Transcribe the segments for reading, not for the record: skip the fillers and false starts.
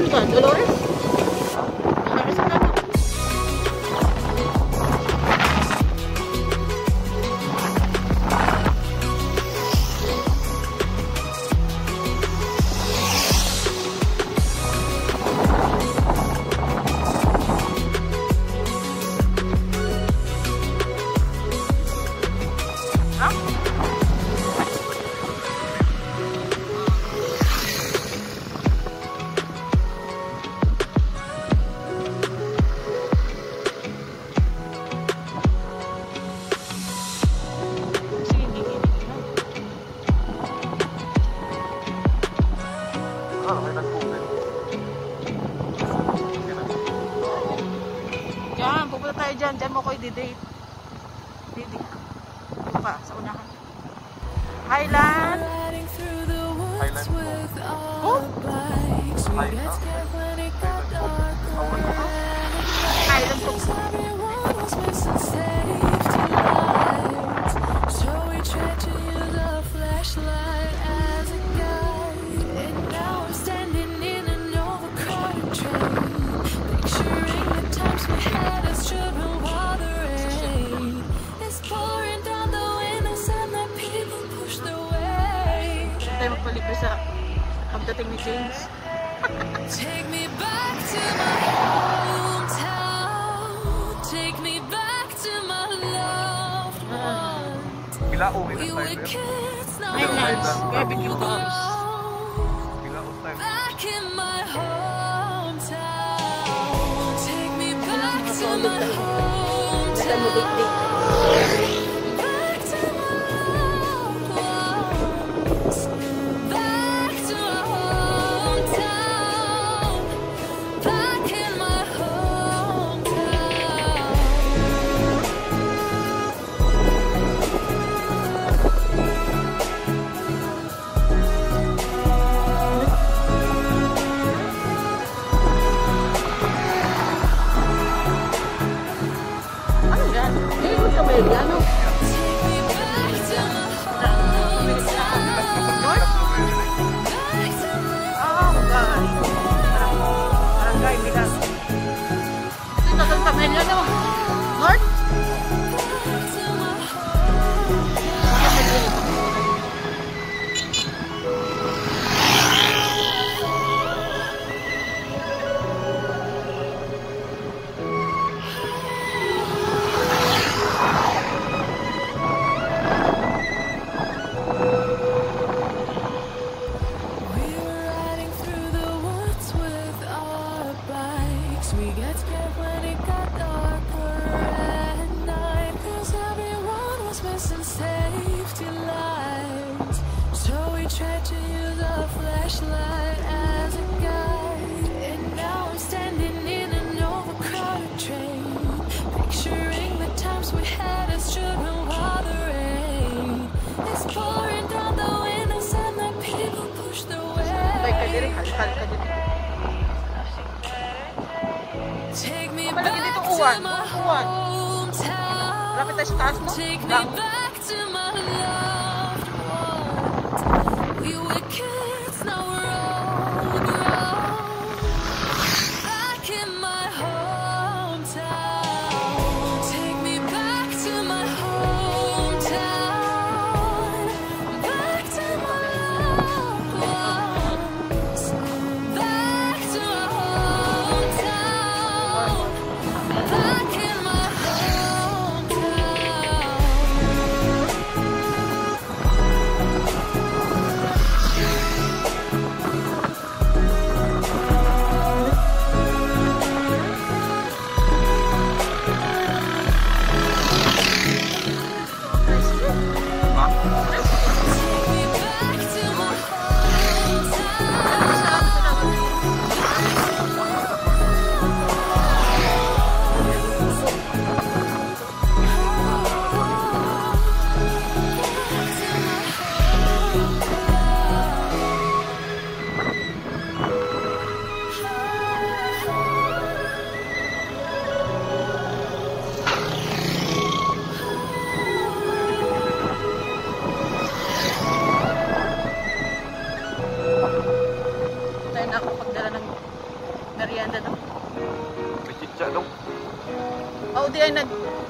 ka? Dolores? Yan, pupunta tayo dyan. Dyan mo ko i-date. Dito pa, sa unahan. Highland. Highland. Oh? Highland po. Tayo magpalibre sa pagdating ni James. Take me back to my hometown. Take me back to my loved ones. We were kids, now Barbecue bombs. back in my hometown. Take me back to my hometown. Back to my loved ones. Back to my hometown. Back in my Ano yan? Hindi ka ba yan? Barangay Milagro. Ito sa Pamilya no? North? We get scared when it got darker at night, 'cause everyone was missing safety lines. So we tried to use a flashlight as a guide, and now I'm standing in an overcrowded train, picturing the times we had as children while the rain is pouring down the windows and the people push the way. Take me back to my hometown. Take me back to my loved ones. We were kids, now we're all grown. Back in my hometown. Take me back to my hometown. Back to my loved ones. Back to my hometown. Back in my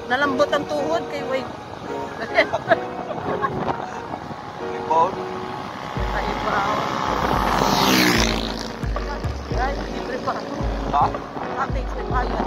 Nalambot ang tuhod kay wait. Ibaw. Ay, ibaw. Ay, libre pa. Ha? Ate, explain bayad.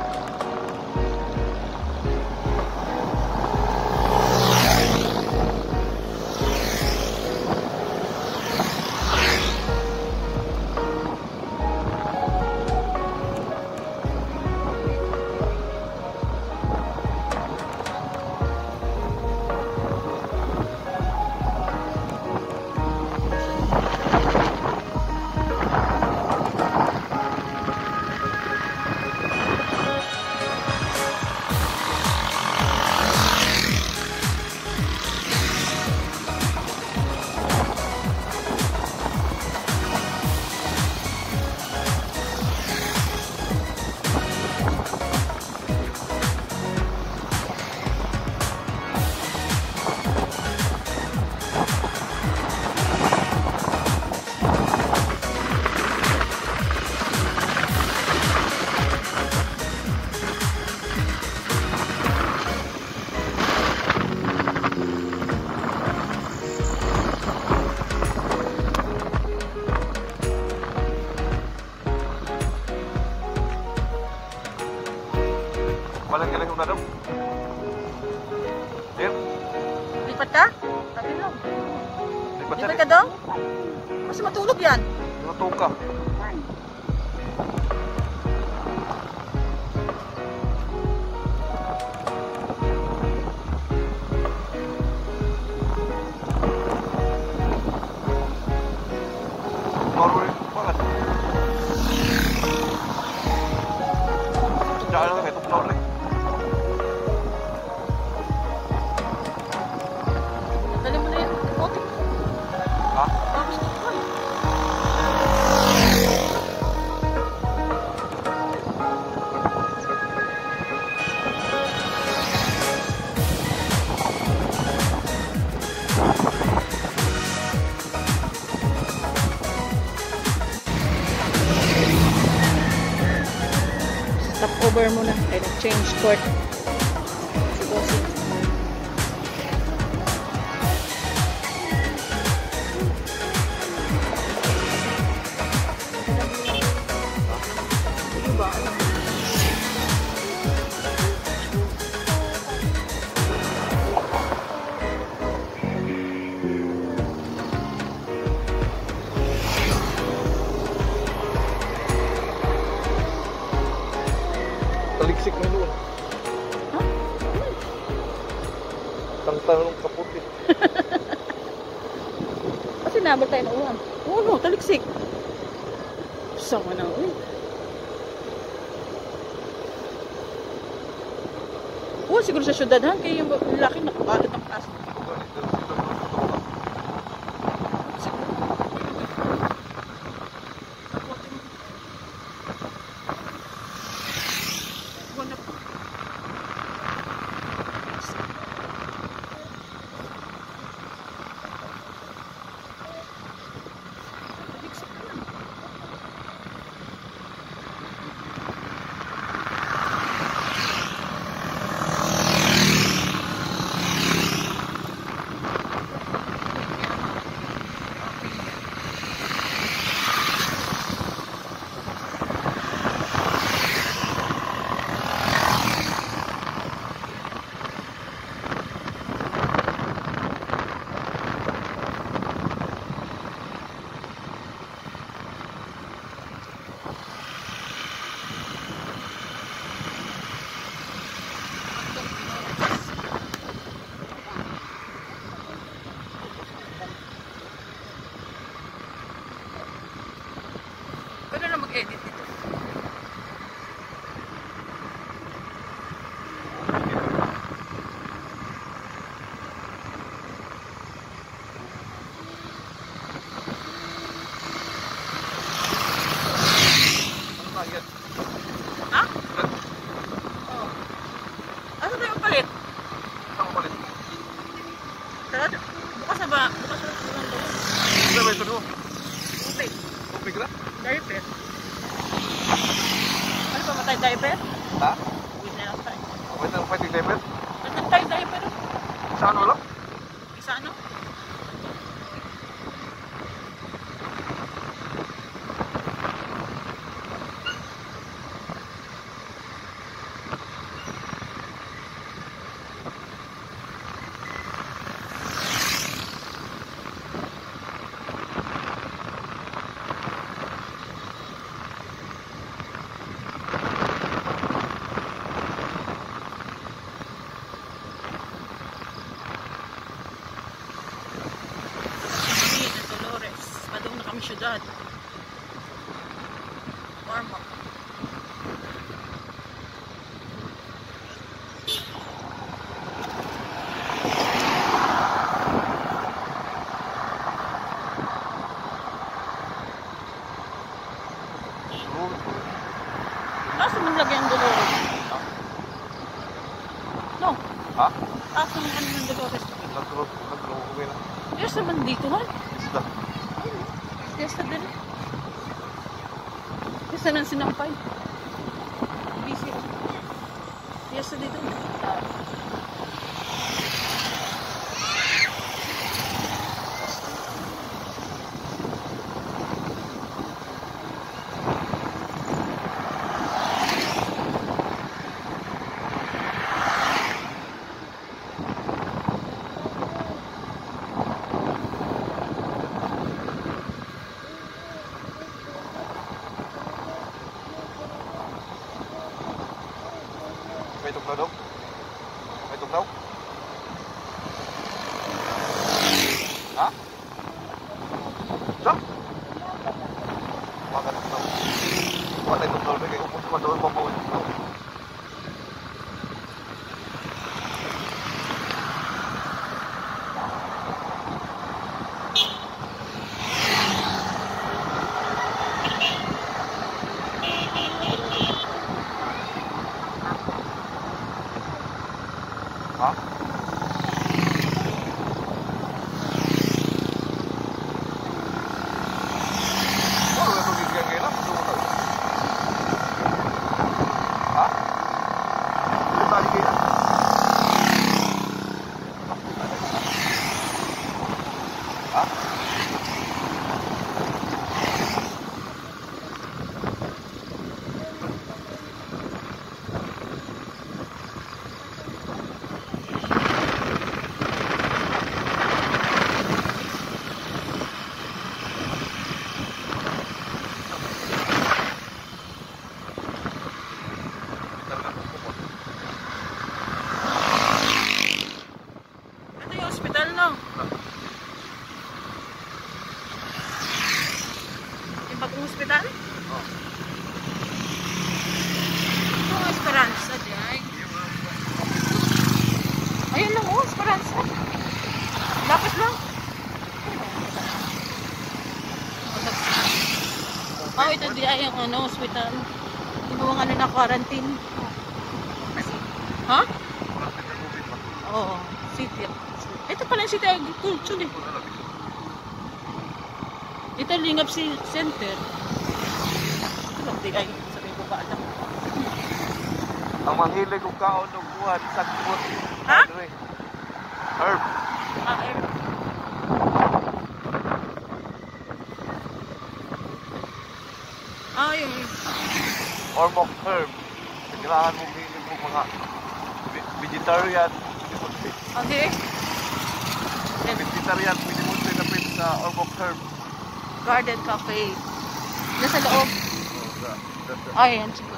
Walang galing na daw. Dear, Lipat ka? Sabi lang. lipat Lipat siya. ka daw? Mas matulog yan. Natulog ka. Norway, bakit? Diyan lang ito, Norway. Dali mo na yun. Kote. Ha? Tapos ko pa. Stop over muna. Kaya nag-change court. Si Bossing. Ano ba? Taliksik na doon. Ha? Tangtanong kaputi. Kasi nabal tayo ng uwan. Oo, no, taliksik. Sama na, uy. Oo, siguro sa syudad, ha? Kaya yung lalaki nakabalot ng aso. Pwede na mag-edit dito. Ha? Oo. Ano na yung palit? Ang palit. Tara, bukas na ba? Bukas na ba? Ano ba ito doon? Tubig. Tubig na? Diaper. Ano pa matay diaper? Ha? Wait na lang tayo. Wait lang, pwede diaper? Sa ano? Syudad Ormoc. Taas naman lagi ang Dolores. No? Ha? Taas naman kami ng Dolores. Naglo-uwi na. Yes naman dito ha? Isda. Fiesta din. Fiesta ng sinampay. Busy. Fiesta dito. May tugnaw daw? May tugnaw? Ha? Sa? Mga tugnaw. Wala yung tugnaw na kayo. Upos pa doon pabuhin. Ha? Ano yung pagkikiyang ngayon? Ha? Ano tali kayo? Ha? Ito yung hospital, no? Yung bagong hospital? Oh. Ito yung Esperanza, Jai. Ayun lang, oh, Esperanza. Lapit lang. Oh, ito di ay yung ano, hospital. Yung mga ano na quarantine. Ha? Oo, city. Ito pala yung city agriculture eh. Ito Lingap Center. Ito lang di ay sabi ko ba alam. Ang manghilig kong kaon ng buwan sa kubot. Ha? Herb. Ah, eh. Ah, yung Ormoc herb. Kailangan mong hilig mo mga vegetarian. okay. Vegetarian, pwede mo pinapit sa Ormoc herb. Garden Cafe. Nasa loob. Oh, Ay, yan siguro.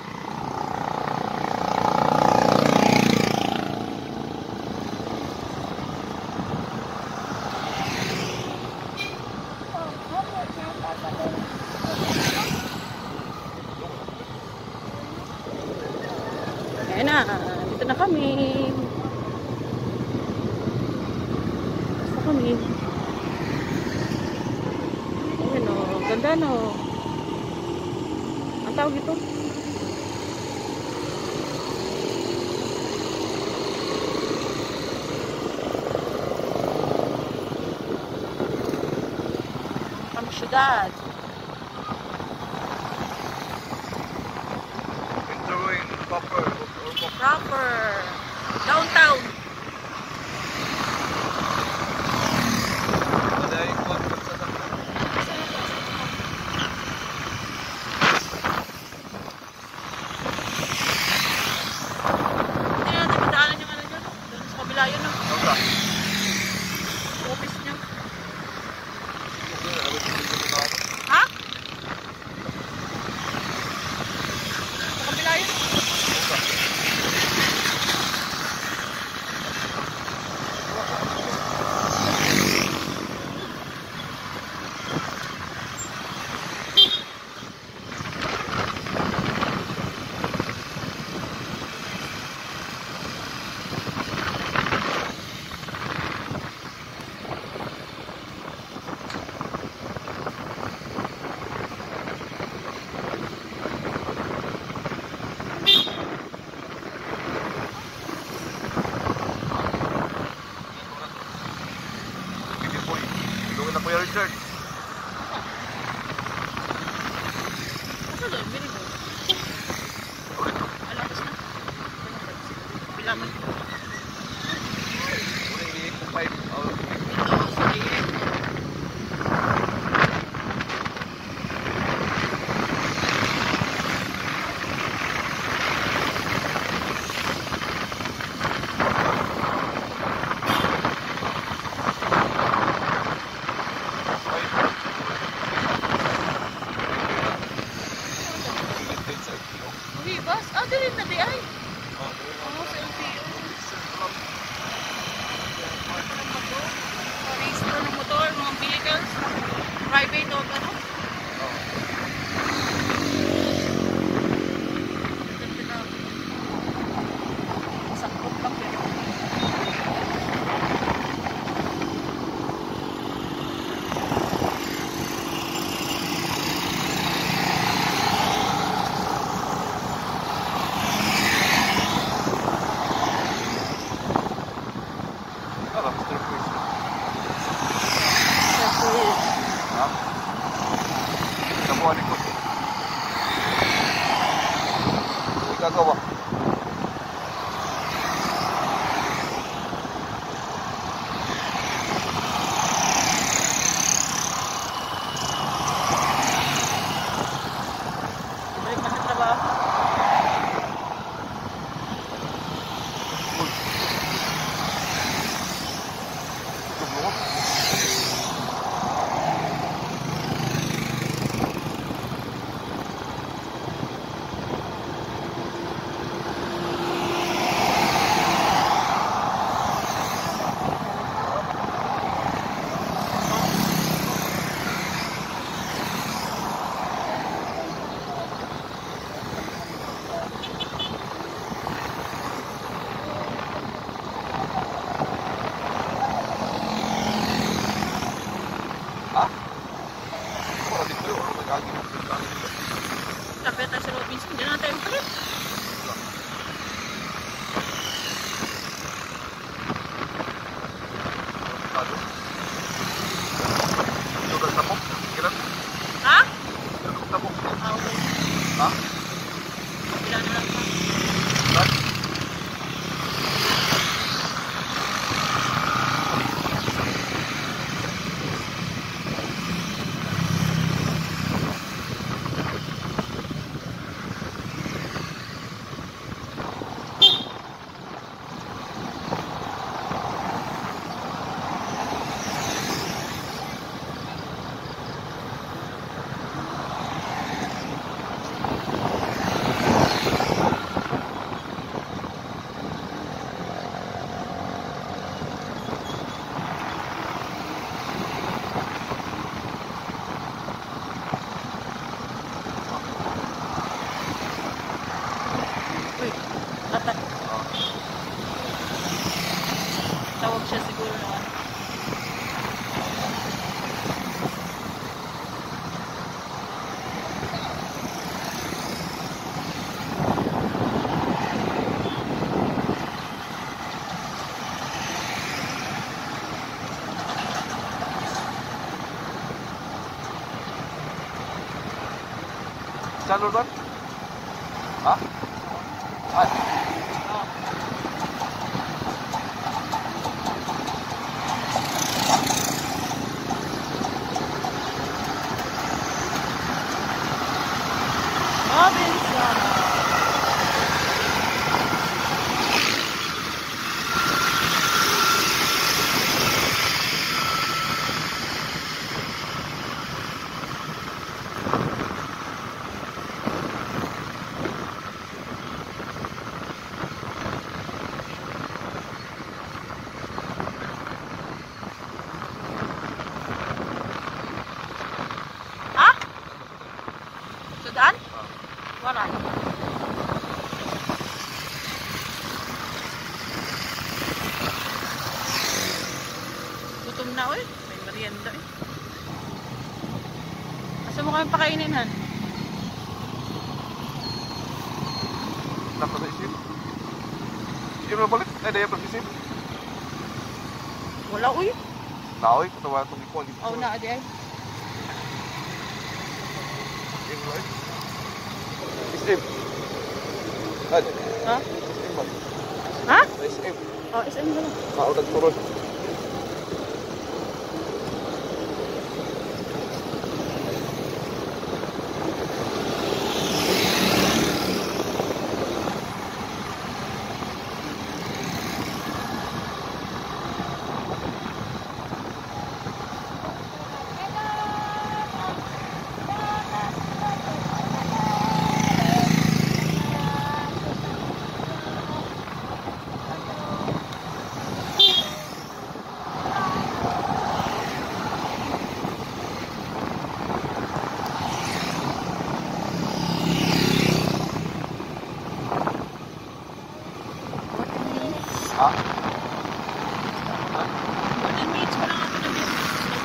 Ayan na, dito na kami. Basta kami. Ayan o, ganda no. Ang tawag ito? Ang syudad. Entering proper. Proper. Downtown. Kuya Richard. Asa doon? Bili ko. Alam ko na. Bilaman ko. Muna iniit ng 5. Ito, sige. Bas, dili na di ay. Oo, sa LTO. Register ng motor, mga vehicles, private o gano'n. Sakot lang pero. Gagawa. Balik na sa trabaho. Tapos tayo sa Robinson, hindi na tayo makalit. Ha? Okay. Ha? Bila na lang pa. Tawag siya siguro na. Jalur ban? Ha? Ay. Sudan? Wala. Gutom na oy. May merienda eh. Asa mo kami pakainin han? Dapat na isip. Isip na balik? Daya berisip. Wala oy. Naoy, katawa itong ikuan. Oh, na, adi ay. SM. Ad. Ha? SM ba? Ha? SM. Oh, SM na lang. Kaudag turun. Ha? 14 minutes pa lang ako na dito.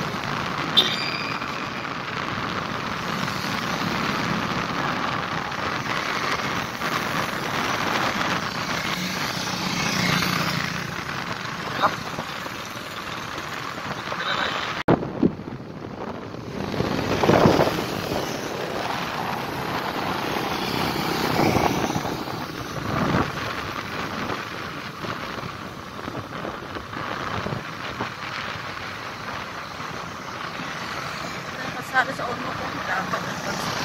Pasado sa Ormoc ko, dapat ang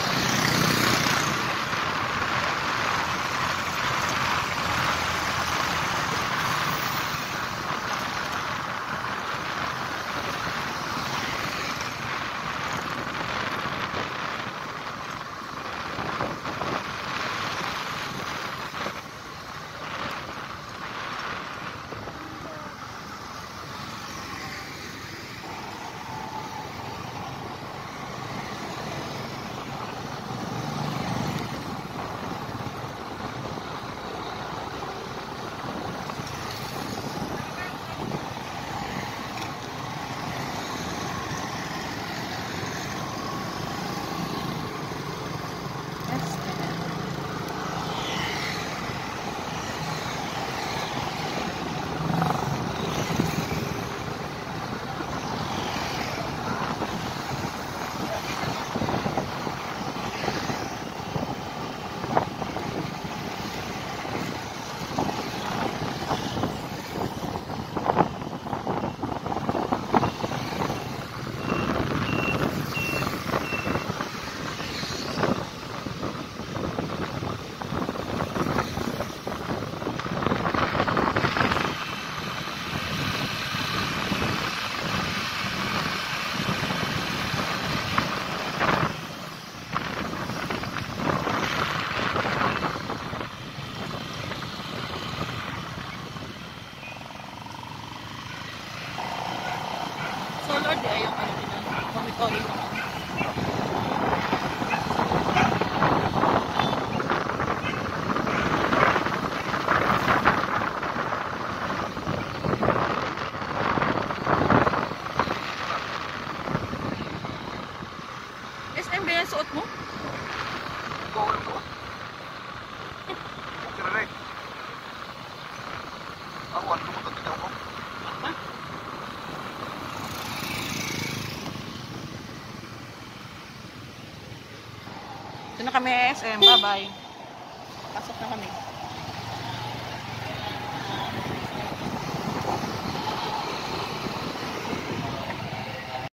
solar di ay yung ano din ang monitoring naman. SM ba yan suot mo? Ito na kami SM. Bye-bye. Pasok na kami.